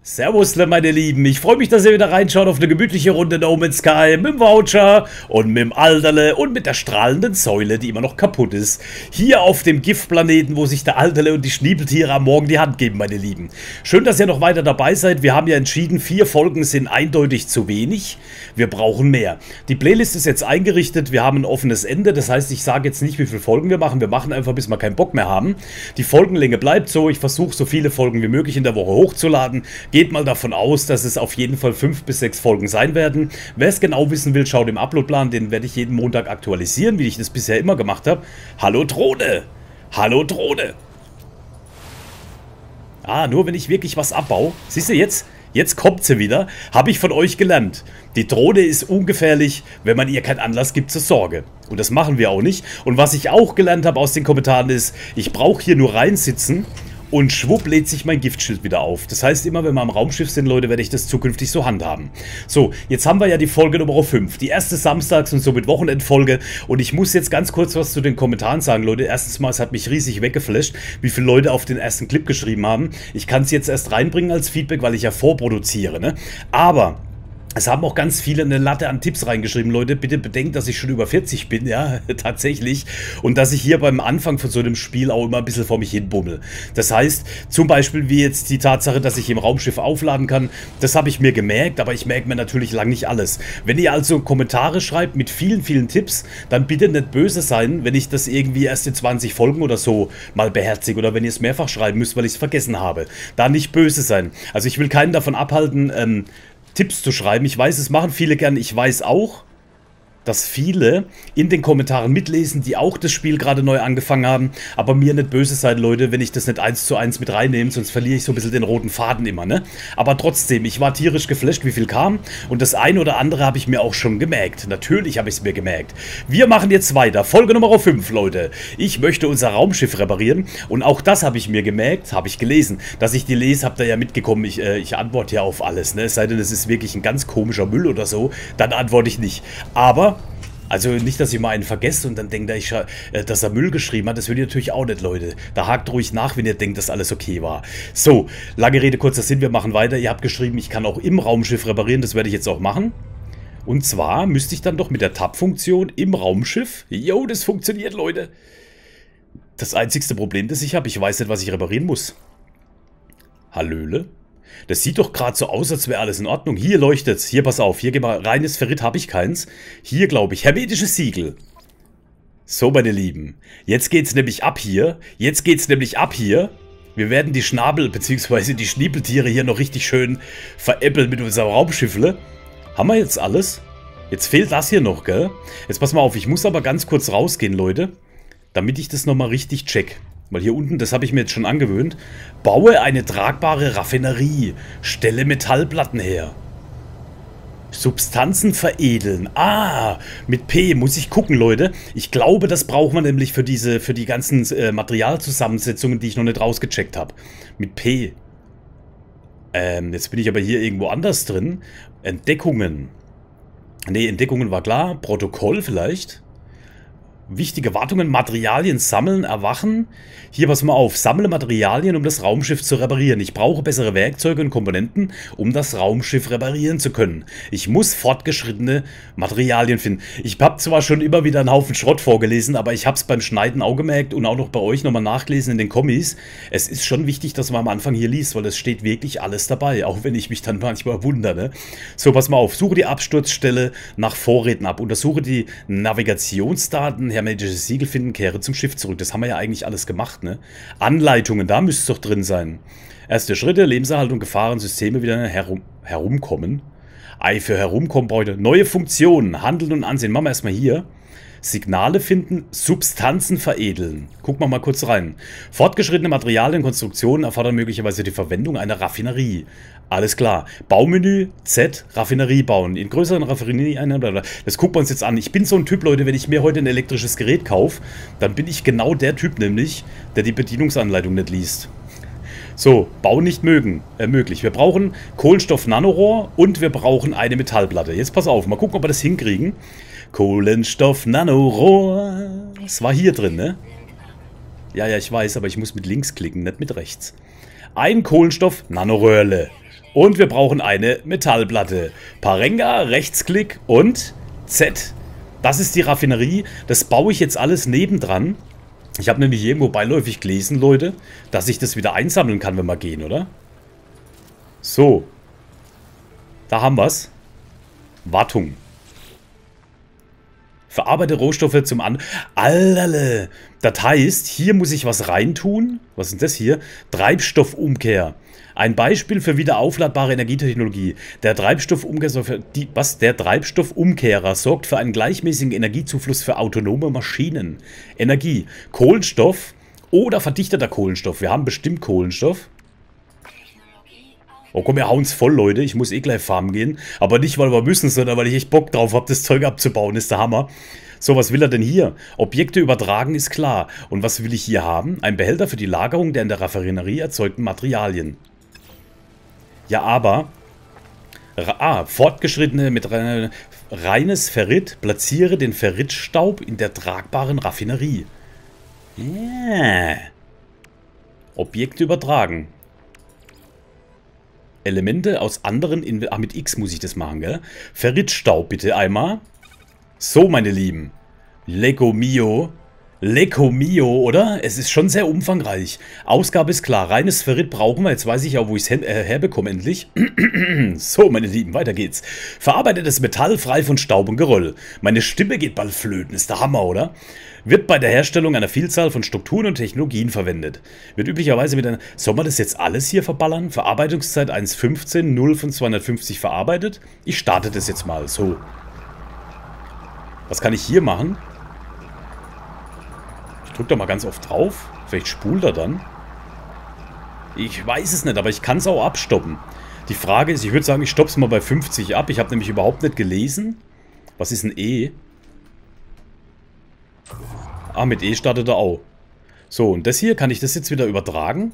Servusle, meine Lieben. Ich freue mich, dass ihr wieder reinschaut auf eine gemütliche Runde No Man's Sky mit dem Voucher und mit dem Alterle und mit der strahlenden Säule, die immer noch kaputt ist. Hier auf dem Giftplaneten, wo sich der Alterle und die Schniebeltiere am Morgen die Hand geben, meine Lieben. Schön, dass ihr noch weiter dabei seid. Wir haben ja entschieden, 4 Folgen sind eindeutig zu wenig. Wir brauchen mehr. Die Playlist ist jetzt eingerichtet. Wir haben ein offenes Ende. Das heißt, ich sage jetzt nicht, wie viele Folgen wir machen. Wir machen einfach, bis wir keinen Bock mehr haben. Die Folgenlänge bleibt so. Ich versuche, so viele Folgen wie möglich in der Woche hochzuladen. Geht mal davon aus, dass es auf jeden Fall 5 bis 6 Folgen sein werden. Wer es genau wissen will, schaut im Uploadplan. Den werde ich jeden Montag aktualisieren, wie ich das bisher immer gemacht habe. Hallo Drohne! Hallo Drohne! Ah, nur wenn ich wirklich was abbaue. Siehst du jetzt? Jetzt kommt sie wieder. Habe ich von euch gelernt. Die Drohne ist ungefährlich, wenn man ihr keinen Anlass gibt zur Sorge. Und das machen wir auch nicht. Und was ich auch gelernt habe aus den Kommentaren ist, ich brauche hier nur reinsitzen und schwupp lädt sich mein Giftschild wieder auf. Das heißt, immer wenn wir am Raumschiff sind, Leute, werde ich das zukünftig so handhaben. So, jetzt haben wir ja die Folge Nummer 5. Die erste Samstags- und somit Wochenendfolge. Und ich muss jetzt ganz kurz was zu den Kommentaren sagen, Leute. Erstens mal, es hat mich riesig weggeflasht, wie viele Leute auf den ersten Clip geschrieben haben. Ich kann es jetzt erst reinbringen als Feedback, weil ich ja vorproduziere, ne? Aber es haben auch ganz viele eine Latte an Tipps reingeschrieben, Leute. Bitte bedenkt, dass ich schon über 40 bin, ja, tatsächlich. Und dass ich hier beim Anfang von so einem Spiel auch immer ein bisschen vor mich hin bummel. Das heißt, zum Beispiel wie jetzt die Tatsache, dass ich im Raumschiff aufladen kann, das habe ich mir gemerkt, aber ich merke mir natürlich lang nicht alles. Wenn ihr also Kommentare schreibt mit vielen, vielen Tipps, dann bitte nicht böse sein, wenn ich das irgendwie erst in 20 Folgen oder so mal beherzige oder wenn ihr es mehrfach schreiben müsst, weil ich es vergessen habe. Da nicht böse sein. Also ich will keinen davon abhalten, Tipps zu schreiben. Ich weiß, es machen viele gern. Ich weiß auch, dass viele in den Kommentaren mitlesen, die auch das Spiel gerade neu angefangen haben. Aber mir nicht böse sein, Leute, wenn ich das nicht 1:1 mit reinnehme, sonst verliere ich so ein bisschen den roten Faden immer, ne? Aber trotzdem, ich war tierisch geflasht, wie viel kam. Und das ein oder andere habe ich mir auch schon gemerkt. Natürlich habe ich es mir gemerkt. Wir machen jetzt weiter. Folge Nummer 5, Leute. Ich möchte unser Raumschiff reparieren. Und auch das habe ich mir gemerkt, habe ich gelesen. Dass ich die lese, habt ihr ja mitgekommen. Ich antworte ja auf alles, ne? Es sei denn, es ist wirklich ein ganz komischer Müll oder so, dann antworte ich nicht. Aber also nicht, dass ich mal einen vergesse und dann denkt, dass er Müll geschrieben hat. Das will ich natürlich auch nicht, Leute. Da hakt ruhig nach, wenn ihr denkt, dass alles okay war. So, lange Rede, kurzer Sinn, wir machen weiter. Ihr habt geschrieben, ich kann auch im Raumschiff reparieren. Das werde ich jetzt auch machen. Und zwar müsste ich dann doch mit der Tab-Funktion im Raumschiff... Jo, das funktioniert, Leute. Das einzigste Problem, das ich habe, ich weiß nicht, was ich reparieren muss. Hallöle? Das sieht doch gerade so aus, als wäre alles in Ordnung. Hier leuchtet's. Hier, pass auf. Hier, geh mal. Reines Ferrit habe ich keins. Hier, glaube ich, hermetisches Siegel. So, meine Lieben. Jetzt geht's nämlich ab hier. Jetzt geht's nämlich ab hier. Wir werden die Schnabel- bzw. die Schniebeltiere hier noch richtig schön veräppeln mit unserem Raumschiffle. Haben wir jetzt alles? Jetzt fehlt das hier noch, gell? Jetzt pass mal auf. Ich muss aber ganz kurz rausgehen, Leute. Damit ich das nochmal richtig check. Weil hier unten, das habe ich mir jetzt schon angewöhnt. Baue eine tragbare Raffinerie. Stelle Metallplatten her. Substanzen veredeln. Ah, mit P muss ich gucken, Leute. Ich glaube, das braucht man nämlich für die ganzen Materialzusammensetzungen, die ich noch nicht rausgecheckt habe. Mit P. Jetzt bin ich aber hier irgendwo anders drin. Entdeckungen. Ne, Entdeckungen war klar. Protokoll vielleicht. Wichtige Wartungen, Materialien sammeln, erwachen. Hier, pass mal auf. Sammle Materialien, um das Raumschiff zu reparieren. Ich brauche bessere Werkzeuge und Komponenten, um das Raumschiff reparieren zu können. Ich muss fortgeschrittene Materialien finden. Ich habe zwar schon immer wieder einen Haufen Schrott vorgelesen, aber ich habe es beim Schneiden auch gemerkt und auch noch bei euch nochmal nachgelesen in den Kommis. Es ist schon wichtig, dass man am Anfang hier liest, weil es steht wirklich alles dabei. Auch wenn ich mich dann manchmal wundere, ne? So, pass mal auf. Suche die Absturzstelle nach Vorräten ab. Untersuche die Navigationsdaten. Hermetisches Siegel finden, kehre zum Schiff zurück. Das haben wir ja eigentlich alles gemacht, ne? Anleitungen, da müsste es doch drin sein. Erste Schritte, Lebenserhaltung, Gefahren, Systeme wieder herumkommen. Ei, für herumkommen brauche ich neue Funktionen, Handeln und Ansehen. Machen wir erstmal hier. Signale finden, Substanzen veredeln. Gucken wir mal kurz rein. Fortgeschrittene Materialien, Konstruktionen erfordern möglicherweise die Verwendung einer Raffinerie. Alles klar. Baumenü, Z, Raffinerie bauen. In größeren Raffinerieeinheiten, das gucken wir uns jetzt an. Ich bin so ein Typ, Leute, wenn ich mir heute ein elektrisches Gerät kaufe, dann bin ich genau der Typ nämlich, der die Bedienungsanleitung nicht liest. So, Bau nicht möglich. Wir brauchen Kohlenstoff-Nanorohr und wir brauchen eine Metallplatte. Jetzt pass auf, mal gucken, ob wir das hinkriegen. Kohlenstoff-Nanorohr. Das war hier drin, ne? Ja, ich weiß, aber ich muss mit links klicken, nicht mit rechts. Ein Kohlenstoff-Nanoröhrle. Und wir brauchen eine Metallplatte. Parenga, Rechtsklick und Z. Das ist die Raffinerie. Das baue ich jetzt alles nebendran. Ich habe nämlich irgendwo beiläufig gelesen, Leute, dass ich das wieder einsammeln kann, wenn wir gehen, oder? So. Da haben wir es. Wartung. Verarbeite Rohstoffe zum Allerle. Das heißt, hier muss ich was reintun. Was ist denn das hier? Treibstoffumkehr. Ein Beispiel für wiederaufladbare Energietechnologie. Der Treibstoffumkehrer sorgt für einen gleichmäßigen Energiezufluss für autonome Maschinen. Energie. Kohlenstoff oder verdichteter Kohlenstoff. Wir haben bestimmt Kohlenstoff. Oh komm, wir hauen's voll, Leute. Ich muss eh gleich farmen gehen. Aber nicht, weil wir müssen, sondern weil ich echt Bock drauf habe, das Zeug abzubauen. Ist der Hammer. So, was will er denn hier? Objekte übertragen ist klar. Und was will ich hier haben? Ein Behälter für die Lagerung der in der Raffinerie erzeugten Materialien. Ja, aber... fortgeschrittene mit reines Ferrit. Platziere den Ferritstaub in der tragbaren Raffinerie. Yeah. Objekte übertragen. Elemente aus anderen... mit X muss ich das machen, gell? Ferritstaub bitte einmal. So, meine Lieben. Lecco mio. Lecco mio, oder? Es ist schon sehr umfangreich. Ausgabe ist klar. Reines Ferrit brauchen wir. Jetzt weiß ich auch, wo ich es herbekomme endlich. So, meine Lieben, weiter geht's. Verarbeitetes Metall frei von Staub und Geröll. Meine Stimme geht bald flöten. Ist der Hammer, oder? Wird bei der Herstellung einer Vielzahl von Strukturen und Technologien verwendet. Wird üblicherweise mit einer... Soll man das jetzt alles hier verballern? Verarbeitungszeit 1,15, 0 von 250 verarbeitet. Ich starte das jetzt mal. So. Was kann ich hier machen? Ich drücke da mal ganz oft drauf. Vielleicht spult er dann. Ich weiß es nicht, aber ich kann es auch abstoppen. Die Frage ist, ich würde sagen, ich stoppe es mal bei 50 ab. Ich habe nämlich überhaupt nicht gelesen. Was ist ein E? Ah, mit E startet er auch. So, und das hier, kann ich das jetzt wieder übertragen?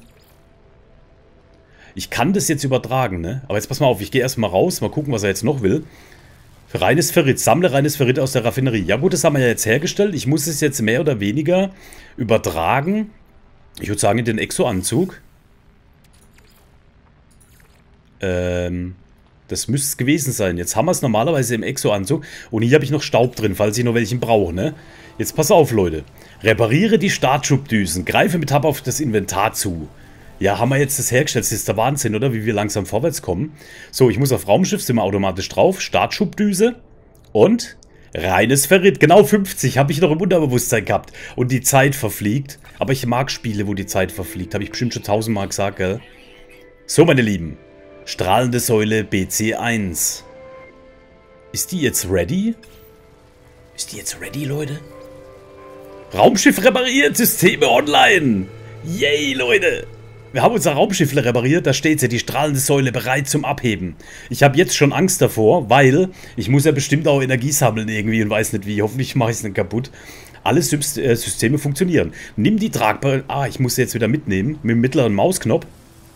Ich kann das jetzt übertragen, ne? Aber jetzt pass mal auf, ich gehe erstmal raus, mal gucken, was er jetzt noch will. Für reines Ferrit, sammle reines Ferrit aus der Raffinerie. Ja gut, das haben wir ja jetzt hergestellt. Ich muss es jetzt mehr oder weniger übertragen. Ich würde sagen, in den Exo-Anzug. Das müsste es gewesen sein. Jetzt haben wir es normalerweise im Exo-Anzug. Und hier habe ich noch Staub drin, falls ich noch welchen brauche, ne? Jetzt pass auf, Leute. Repariere die Startschubdüsen. Greife mit Tab auf das Inventar zu. Ja, haben wir jetzt das hergestellt. Das ist der Wahnsinn, oder? Wie wir langsam vorwärts kommen. So, ich muss auf Raumschiff, sind wir automatisch drauf. Startschubdüse. Und reines Ferrit. Genau 50 habe ich noch im Unterbewusstsein gehabt. Und die Zeit verfliegt. Aber ich mag Spiele, wo die Zeit verfliegt. Habe ich bestimmt schon 1000-mal gesagt, gell? So, meine Lieben. Strahlende Säule BC1. Ist die jetzt ready? Ist die jetzt ready, Leute? Raumschiff repariert, Systeme online. Yay, Leute. Wir haben unser Raumschiff repariert, da steht sie, die strahlende Säule bereit zum Abheben. Ich habe jetzt schon Angst davor, weil ich muss ja bestimmt auch Energie sammeln irgendwie und weiß nicht wie. Hoffentlich mache ich es nicht kaputt. Alle Systeme funktionieren. Nimm die tragbare... Ah, ich muss sie jetzt wieder mitnehmen mit dem mittleren Mausknopf.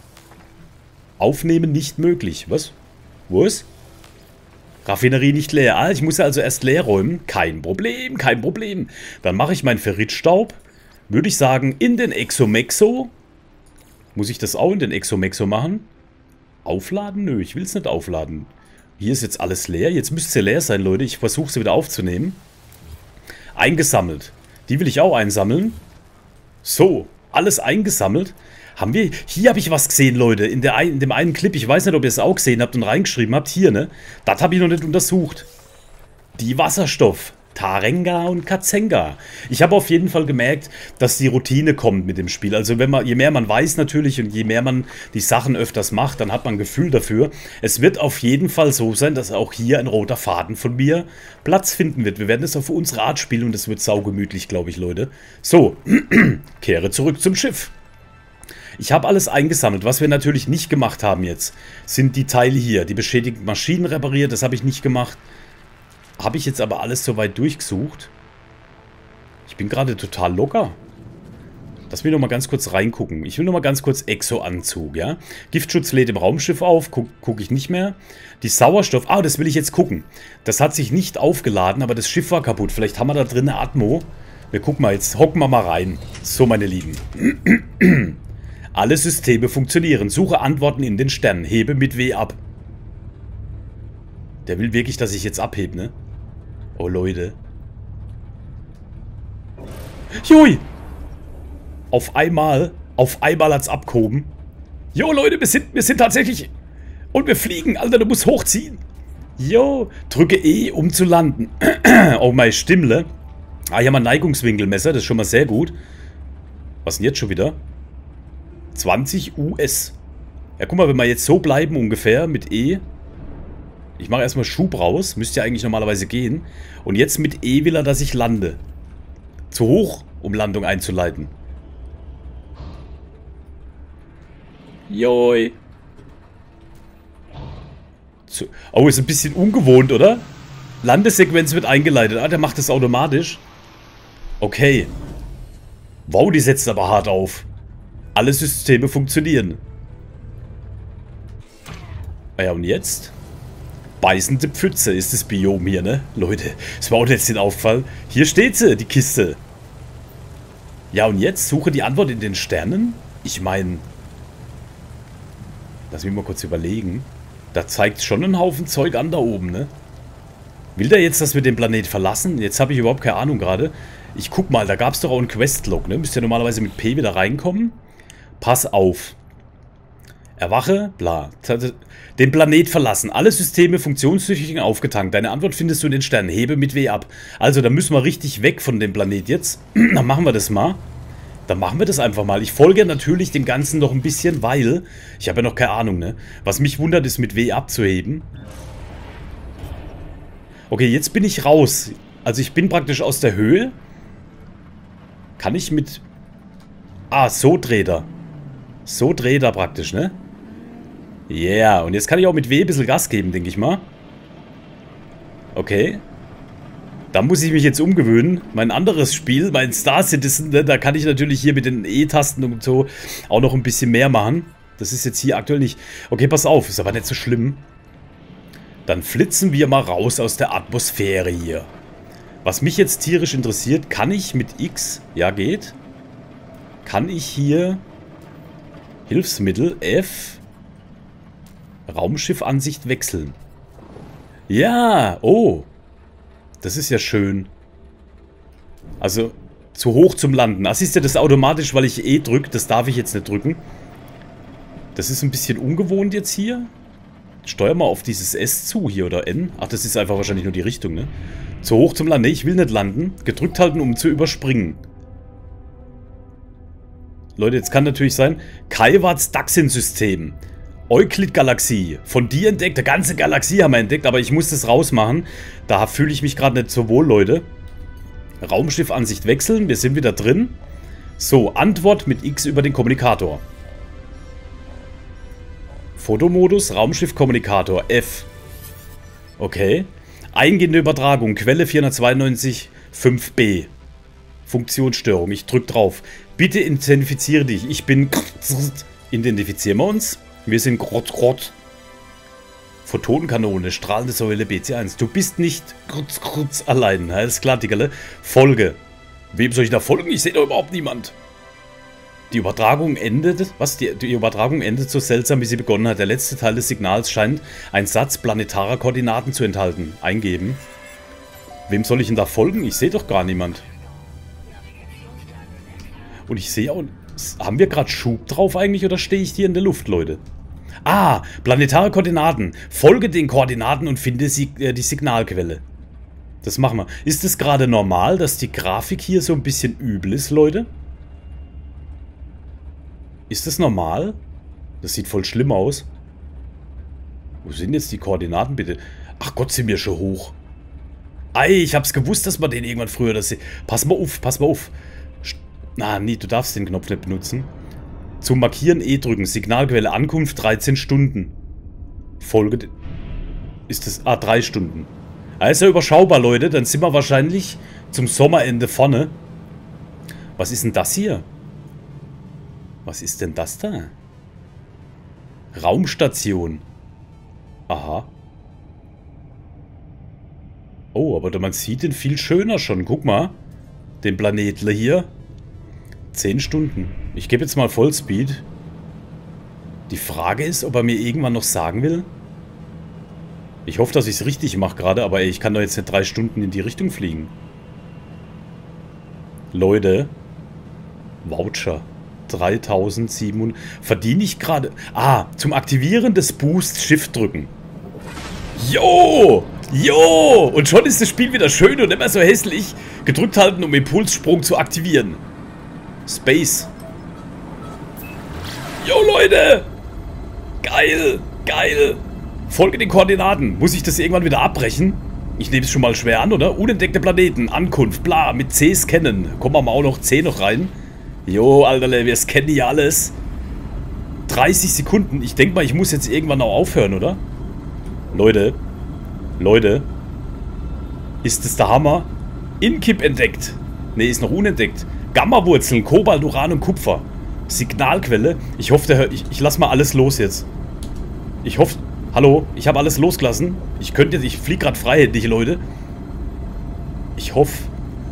Aufnehmen nicht möglich. Was? Wo ist? Raffinerie nicht leer. Ah, ich muss ja also erst leer räumen. Kein Problem, kein Problem. Dann mache ich meinen Ferritstaub. Würde ich sagen, in den Exomexo. Muss ich das auch in den Exomexo machen? Aufladen? Nö, ich will es nicht aufladen. Hier ist jetzt alles leer. Jetzt müsste sie leer sein, Leute. Ich versuche sie wieder aufzunehmen. Eingesammelt. Die will ich auch einsammeln. So, alles eingesammelt. Haben wir... Hier habe ich was gesehen, Leute. In dem einen Clip. Ich weiß nicht, ob ihr es auch gesehen habt und reingeschrieben habt. Hier, ne? Das habe ich noch nicht untersucht. Die Wasserstoff. Tarenga und Kazenga. Ich habe auf jeden Fall gemerkt, dass die Routine kommt mit dem Spiel. Also je mehr man weiß natürlich und je mehr man die Sachen öfters macht, dann hat man ein Gefühl dafür. Es wird auf jeden Fall so sein, dass auch hier ein roter Faden von mir Platz finden wird. Wir werden es auf unsere Art spielen und es wird saugemütlich, glaube ich, Leute. So, kehre zurück zum Schiff. Ich habe alles eingesammelt. Was wir natürlich nicht gemacht haben jetzt, sind die Teile hier. Die beschädigten Maschinen repariert, das habe ich nicht gemacht. Habe ich jetzt aber alles soweit durchgesucht. Ich bin gerade total locker. Lass mich noch mal ganz kurz reingucken. Ich will noch mal ganz kurz Exo-Anzug, ja. Giftschutz lädt im Raumschiff auf. Gucke ich nicht mehr. Die Sauerstoff... Ah, das will ich jetzt gucken. Das hat sich nicht aufgeladen, aber das Schiff war kaputt. Vielleicht haben wir da drin eine Atmo. Wir gucken mal, jetzt hocken wir mal rein. So, meine Lieben. Alle Systeme funktionieren. Suche Antworten in den Sternen. Hebe mit W ab. Der will wirklich, dass ich jetzt abhebe, ne? Oh, Leute. Jui! Auf einmal hat's abgehoben. Jo, Leute, wir sind tatsächlich... Und wir fliegen, Alter, du musst hochziehen. Jo, drücke E, um zu landen. Oh, meine Stimmle. Ah, hier haben wir ein Neigungswinkelmesser, das ist schon mal sehr gut. Was denn jetzt schon wieder? 20 US. Ja, guck mal, wenn wir jetzt so bleiben ungefähr mit E. Ich mache erstmal Schub raus, müsste ja eigentlich normalerweise gehen. Und jetzt mit E will er, dass ich lande. Zu hoch, um Landung einzuleiten. Joi. Oh, ist ein bisschen ungewohnt, oder? Landesequenz wird eingeleitet. Ah, der macht das automatisch. Okay. Wow, die setzt aber hart auf. Alle Systeme funktionieren. Ah ja, und jetzt? Beißende Pfütze ist das Biom hier, ne? Leute, das war auch jetzt den Auffall. Hier steht sie, die Kiste. Ja, und jetzt? Suche die Antwort in den Sternen? Ich meine... Lass mich mal kurz überlegen. Da zeigt schon einen Haufen Zeug an da oben, ne? Will der jetzt, dass wir den Planet verlassen? Jetzt habe ich überhaupt keine Ahnung gerade. Ich guck mal, da gab es doch auch einen Questlog, ne? Müsst ihr normalerweise mit P wieder reinkommen. Pass auf. Erwache, bla. Den Planet verlassen. Alle Systeme funktionstüchtig und aufgetankt. Deine Antwort findest du in den Sternen. Hebe mit W ab. Also, da müssen wir richtig weg von dem Planet jetzt. Dann machen wir das mal. Dann machen wir das einfach mal. Ich folge natürlich dem Ganzen noch ein bisschen, weil... Ich habe ja noch keine Ahnung, ne? Was mich wundert, ist mit W abzuheben. Okay, jetzt bin ich raus. Also ich bin praktisch aus der Höhe. Kann ich mit... Ah, so dreht er. So dreht er praktisch, ne? Yeah, und jetzt kann ich auch mit W ein bisschen Gas geben, denke ich mal. Okay. Da muss ich mich jetzt umgewöhnen. Mein anderes Spiel, mein Star Citizen, ne, da kann ich natürlich hier mit den E-Tasten und so auch noch ein bisschen mehr machen. Das ist jetzt hier aktuell nicht... Okay, pass auf, ist aber nicht so schlimm. Dann flitzen wir mal raus aus der Atmosphäre hier. Was mich jetzt tierisch interessiert, kann ich mit X... Ja, geht. Kann ich hier... Hilfsmittel F... Raumschiffansicht wechseln. Ja, oh... Das ist ja schön. Also, zu hoch zum Landen. Ach, siehst du, das automatisch, weil ich E drücke. Das darf ich jetzt nicht drücken. Das ist ein bisschen ungewohnt jetzt hier. Steuer mal auf dieses S zu hier, oder N. Ach, das ist einfach wahrscheinlich nur die Richtung, ne? Zu hoch zum Landen. Nee, ich will nicht landen. Gedrückt halten, um zu überspringen. Leute, jetzt kann natürlich sein, Kaiwats Daxin-System. Euklid-Galaxie. Von dir entdeckt. Die ganze Galaxie haben wir entdeckt, aber ich muss das rausmachen. Da fühle ich mich gerade nicht so wohl, Leute. Raumschiffansicht wechseln. Wir sind wieder drin. So, Antwort mit X über den Kommunikator. Fotomodus, Raumschiff-Kommunikator. F. Okay. Eingehende Übertragung. Quelle 492.5b. Funktionsstörung. Ich drück drauf. Bitte identifiziere dich. Ich bin... Identifizieren wir uns. Wir sind Grott. Photonenkanone, strahlende Säule BC1. Du bist nicht allein. Alles klar, Diggerle. Folge. Wem soll ich da folgen? Ich sehe doch überhaupt niemand. Die Übertragung endet... Was? Die Übertragung endet so seltsam, wie sie begonnen hat. Der letzte Teil des Signals scheint einen Satz planetarer Koordinaten zu enthalten. Eingeben. Wem soll ich denn da folgen? Ich sehe doch gar niemand. Und ich sehe auch... Haben wir gerade Schub drauf eigentlich oder stehe ich hier in der Luft, Leute? Ah, planetare Koordinaten. Folge den Koordinaten und finde die Signalquelle. Das machen wir. Ist es gerade normal, dass die Grafik hier so ein bisschen übel ist, Leute? Ist das normal? Das sieht voll schlimm aus. Wo sind jetzt die Koordinaten, bitte? Ach Gott, sind wir schon hoch. Ei, ich hab's gewusst, dass man den irgendwann früher das... Pass mal auf, pass mal auf. Nee, du darfst den Knopf nicht benutzen. Zum Markieren E drücken. Signalquelle Ankunft 13 Stunden. Folge... Ist das... 3 Stunden. Ist ja überschaubar, Leute. Dann sind wir wahrscheinlich zum Sommerende vorne. Was ist denn das hier? Was ist denn das da? Raumstation. Aha. Oh, aber man sieht den viel schöner schon. Guck mal. Den Planetle hier. 10 Stunden. Ich gebe jetzt mal Vollspeed. Die Frage ist, ob er mir irgendwann noch sagen will. Ich hoffe, dass ich es richtig mache gerade, aber ey, ich kann doch jetzt nicht 3 Stunden in die Richtung fliegen. Leute. Voucher. 3700. Verdiene ich gerade... Ah, zum Aktivieren des Boosts Shift drücken. Jo! Jo! Und schon ist das Spiel wieder schön und immer so hässlich. Gedrückt halten, um Impulssprung zu aktivieren. Space. Jo, Leute! Geil! Geil! Folge den Koordinaten. Muss ich das irgendwann wieder abbrechen? Ich nehme es schon mal schwer an, oder? Unentdeckte Planeten, Ankunft, bla, mit C scannen. Kommen wir mal auch noch C noch rein. Jo, Alter, wir scannen hier alles. 30 Sekunden. Ich denke mal, ich muss jetzt irgendwann auch aufhören, oder? Leute. Leute. Ist das der Hammer? Inkip entdeckt. Ne, ist noch unentdeckt. Gamma-Wurzeln, Kobalt, Uran und Kupfer. Signalquelle. Ich hoffe, ich lasse mal alles los jetzt. Ich hoffe... Hallo, ich habe alles losgelassen. Ich fliege gerade freihändig, Leute. Ich hoffe...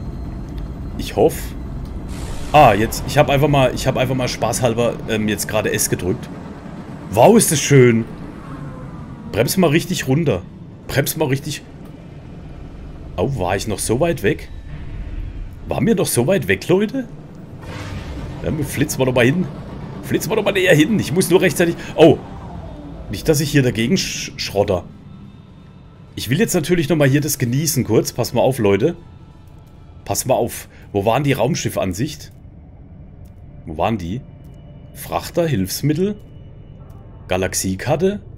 Ah, jetzt, ich habe einfach mal spaßhalber jetzt gerade S gedrückt. Wow, ist das schön. Bremst mal richtig runter. Bremst mal richtig... Oh, war ich noch so weit weg? Waren wir noch so weit weg, Leute? Ja, flitzen wir doch mal hin. Flitzen wir doch mal näher hin. Ich muss nur rechtzeitig... Oh, nicht, dass ich hier dagegen schrotter. Ich will jetzt natürlich nochmal hier das genießen kurz. Pass mal auf, Leute. Pass mal auf. Wo waren die Raumschiffansicht? Wo waren die? Frachter, Hilfsmittel, Galaxiekarte,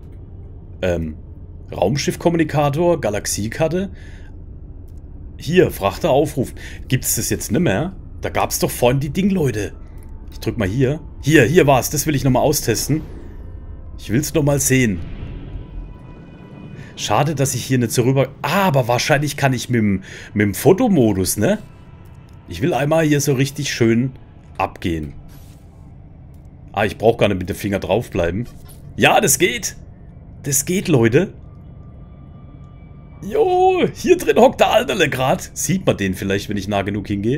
Raumschiffkommunikator, Galaxiekarte. Hier, Frachter aufrufen. Gibt es das jetzt nicht mehr? Da gab es doch vorhin die Ding, Leute. Ich drück mal hier. Hier war es. Das will ich nochmal austesten. Ich will es nochmal sehen. Schade, dass ich hier nicht so rüber... Ah, aber wahrscheinlich kann ich mit dem Fotomodus, ne? Ich will einmal hier so richtig schön abgehen. Ah, ich brauche gar nicht mit dem Finger draufbleiben. Ja, das geht. Das geht, Leute. Jo, hier drin hockt der Alterle gerade. Sieht man den vielleicht, wenn ich nah genug hingehe?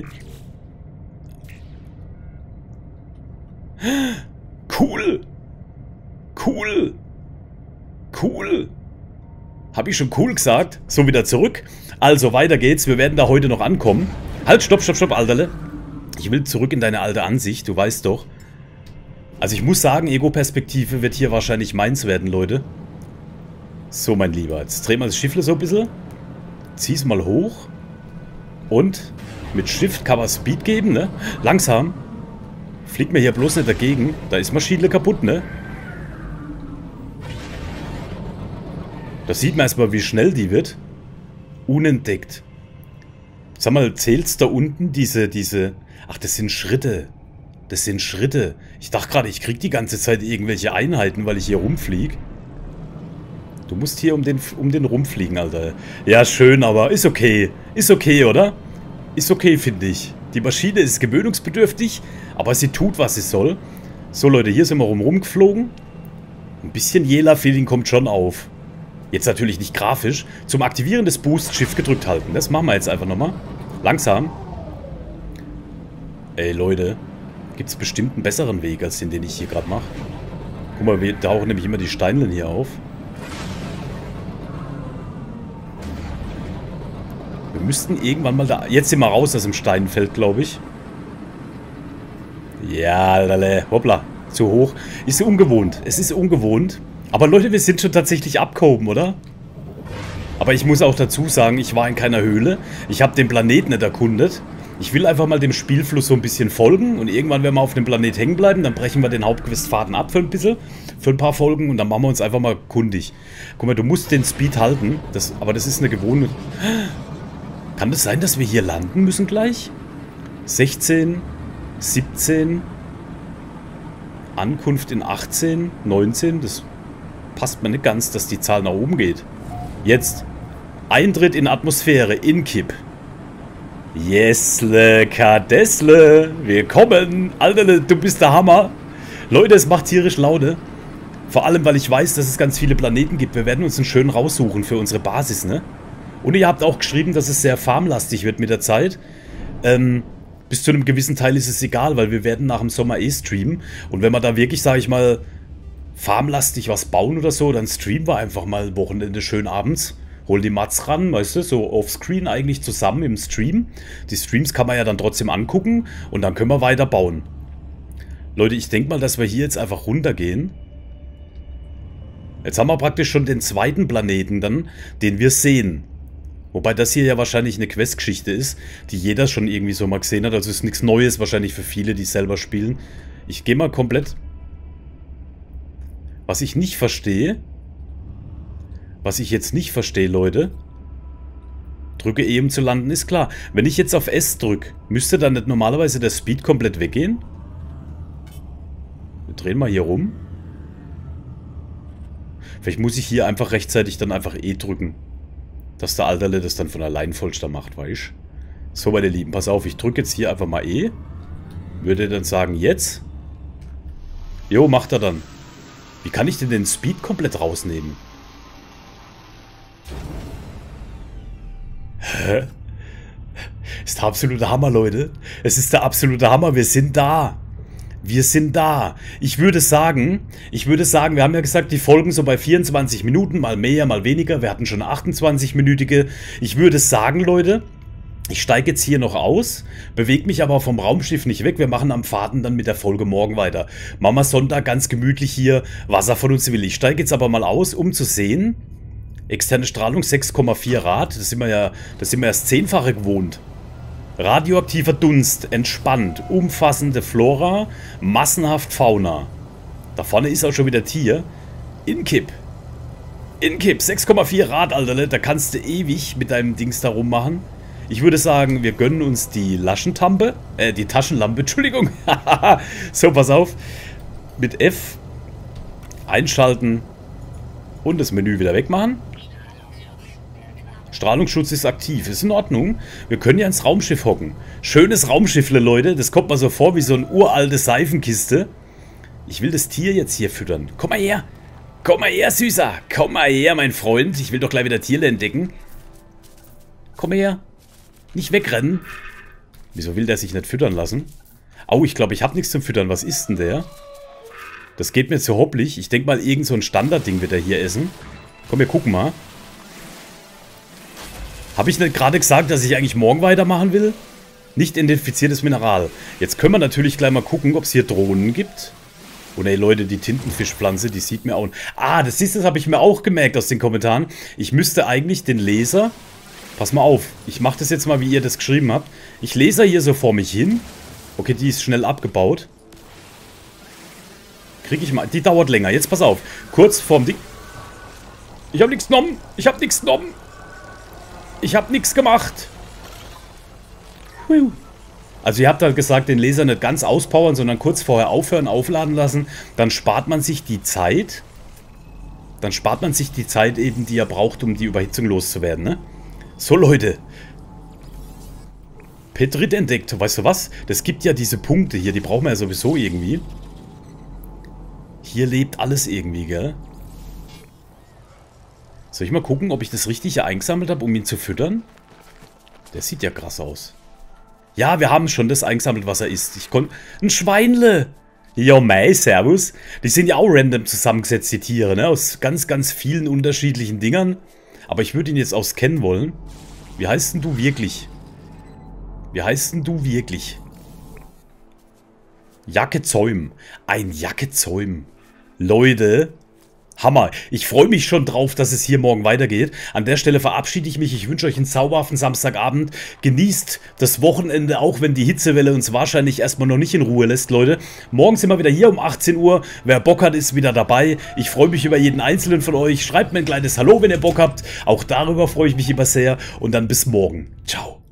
Cool. Cool. Cool. Habe ich schon cool gesagt? So, wieder zurück. Also, weiter geht's. Wir werden da heute noch ankommen. Halt, stopp, Alterle. Ich will zurück in deine alte Ansicht, du weißt doch. Also ich muss sagen, Ego-Perspektive wird hier wahrscheinlich meins werden, Leute. So, mein Lieber. Jetzt drehen wir das Schiffle so ein bisschen. Zieh's mal hoch. Und mit Shift kann man Speed geben, ne? Langsam. Fliegt mir hier bloß nicht dagegen. Da ist Maschine kaputt, ne? Da sieht man erstmal, wie schnell die wird. Unentdeckt. Sag mal, zählt's da unten diese... Ach, das sind Schritte. Das sind Schritte. Ich dachte gerade, ich krieg die ganze Zeit irgendwelche Einheiten, weil ich hier rumfliege. Du musst hier um den rumfliegen, Alter. Ja, schön, aber ist okay. Ist okay, oder? Ist okay, finde ich. Die Maschine ist gewöhnungsbedürftig, aber sie tut, was sie soll. So, Leute, hier sind wir rumgeflogen. Ein bisschen Jela-Feeling kommt schon auf. Jetzt natürlich nicht grafisch. Zum Aktivieren des Boosts Shift gedrückt halten. Das machen wir jetzt einfach nochmal. Langsam. Ey, Leute. Gibt es bestimmt einen besseren Weg, als den ich hier gerade mache. Guck mal, wir tauchen nämlich immer die Steinchen hier auf. Wir müssten irgendwann mal da... Jetzt sind wir raus aus dem Steinfeld, glaube ich. Ja, lale. Hoppla. Zu hoch. Ist ungewohnt. Es ist ungewohnt. Aber Leute, wir sind schon tatsächlich abgehoben, oder? Aber ich muss auch dazu sagen, ich war in keiner Höhle. Ich habe den Planeten nicht erkundet. Ich will einfach mal dem Spielfluss so ein bisschen folgen. Und irgendwann, wenn wir auf dem Planet hängen bleiben, dann brechen wir den Hauptquestfaden ab für ein bisschen. Für ein paar Folgen. Und dann machen wir uns einfach mal kundig. Guck mal, du musst den Speed halten. Aber das ist eine gewohnte... Kann das sein, dass wir hier landen müssen gleich? 16, 17... Ankunft in 18, 19... Das passt mir nicht ganz, dass die Zahl nach oben geht. Jetzt. Eintritt in Atmosphäre. Inkip. Yesle, Kadesle. Wir kommen. Alter, du bist der Hammer. Leute, es macht tierisch Laune. Vor allem, weil ich weiß, dass es ganz viele Planeten gibt. Wir werden uns einen schönen raussuchen für unsere Basis, ne? Und ihr habt auch geschrieben, dass es sehr farmlastig wird mit der Zeit. Bis zu einem gewissen Teil ist es egal, weil wir werden nach dem Sommer streamen. Und wenn wir da wirklich, sage ich mal, farmlastig was bauen oder so, dann streamen wir einfach mal ein Wochenende schön abends. Hol die Mats ran, weißt du, so offscreen eigentlich zusammen im Stream. Die Streams kann man ja dann trotzdem angucken und dann können wir weiter bauen. Leute, ich denke mal, dass wir hier jetzt einfach runtergehen. Jetzt haben wir praktisch schon den zweiten Planeten dann, den wir sehen. Wobei das hier ja wahrscheinlich eine Questgeschichte ist, die jeder schon irgendwie so mal gesehen hat. Also ist nichts Neues wahrscheinlich für viele, die selber spielen. Ich gehe mal komplett... Was ich nicht verstehe... Was ich jetzt nicht verstehe, Leute... Drücke E, um zu landen, ist klar. Wenn ich jetzt auf S drücke, müsste dann nicht normalerweise der Speed komplett weggehen? Wir drehen mal hier rum. Vielleicht muss ich hier einfach rechtzeitig dann einfach E drücken. Dass der Alterle das dann von allein vollster macht, weißt du? So, meine Lieben, pass auf, ich drücke jetzt hier einfach mal E. Würde dann sagen, jetzt. Jo, macht er dann. Wie kann ich denn den Speed komplett rausnehmen? Hä? Ist der absolute Hammer, Leute. Es ist der absolute Hammer. Wir sind da. Wir sind da. Ich würde sagen, wir haben ja gesagt, die Folgen so bei 24 Minuten, mal mehr, mal weniger. Wir hatten schon 28-minütige. Ich würde sagen, Leute, ich steige jetzt hier noch aus, bewege mich aber vom Raumschiff nicht weg. Wir machen am Faden dann mit der Folge morgen weiter. Machen wir Sonntag ganz gemütlich hier, was er von uns will. Ich steige jetzt aber mal aus, um zu sehen. Externe Strahlung 6,4 Rad. Das sind wir ja das 10-fache gewohnt. Radioaktiver Dunst, entspannt, umfassende Flora, massenhaft Fauna. Da vorne ist auch schon wieder Tier. Inkipp. Inkipp, 6,4 Rad, Alter, da kannst du ewig mit deinem Dings da rummachen. Ich würde sagen, wir gönnen uns die Laschentampe, die Taschenlampe, Entschuldigung. So, pass auf. Mit F einschalten und das Menü wieder wegmachen. Strahlungsschutz ist aktiv. Ist in Ordnung. Wir können ja ins Raumschiff hocken. Schönes Raumschiffle, Leute. Das kommt mal so vor wie so eine uralte Seifenkiste. Ich will das Tier jetzt hier füttern. Komm mal her. Komm mal her, Süßer. Komm mal her, mein Freund. Ich will doch gleich wieder Tierle entdecken. Komm mal her. Nicht wegrennen. Wieso will der sich nicht füttern lassen? Au, ich glaube, ich habe nichts zum Füttern. Was ist denn der? Das geht mir zu hopplig. Ich denke mal, irgend so ein Standardding wird er hier essen. Komm, wir gucken mal. Habe ich nicht gerade gesagt, dass ich eigentlich morgen weitermachen will? Nicht identifiziertes Mineral. Jetzt können wir natürlich gleich mal gucken, ob es hier Drohnen gibt. Und ey Leute, die Tintenfischpflanze, die sieht mir auch... Ah, das habe ich mir auch gemerkt aus den Kommentaren. Ich müsste eigentlich den Laser... Pass mal auf, ich mache das jetzt mal, wie ihr das geschrieben habt. Ich laser hier so vor mich hin. Okay, die ist schnell abgebaut. Kriege ich mal... Die dauert länger. Jetzt pass auf. Kurz vorm Ding... Ich habe nichts genommen. Ich habe nichts genommen. Ich habe nichts gemacht. Also ihr habt halt gesagt, den Laser nicht ganz auspowern, sondern kurz vorher aufhören, aufladen lassen. Dann spart man sich die Zeit. Dann spart man sich die Zeit eben, die er braucht, um die Überhitzung loszuwerden, ne? So, Leute. Petrit entdeckt. Weißt du was? Das gibt ja diese Punkte hier, die brauchen wir ja sowieso irgendwie. Hier lebt alles irgendwie, gell? Soll ich mal gucken, ob ich das richtig hier eingesammelt habe, um ihn zu füttern? Der sieht ja krass aus. Ja, wir haben schon das eingesammelt, was er isst. Ich konnte... Ein Schweinle! Ja, mei, servus. Die sind ja auch random zusammengesetzt, die Tiere, ne? Aus ganz, ganz vielen unterschiedlichen Dingern. Aber ich würde ihn jetzt auch scannen wollen. Wie heißt denn du wirklich? Wie heißt denn du wirklich? Jackezäum. Ein Jackezäum. Leute... Hammer. Ich freue mich schon drauf, dass es hier morgen weitergeht. An der Stelle verabschiede ich mich. Ich wünsche euch einen zauberhaften Samstagabend. Genießt das Wochenende, auch wenn die Hitzewelle uns wahrscheinlich erstmal noch nicht in Ruhe lässt, Leute. Morgen sind wir wieder hier um 18 Uhr. Wer Bock hat, ist wieder dabei. Ich freue mich über jeden einzelnen von euch. Schreibt mir ein kleines Hallo, wenn ihr Bock habt. Auch darüber freue ich mich immer sehr. Und dann bis morgen. Ciao.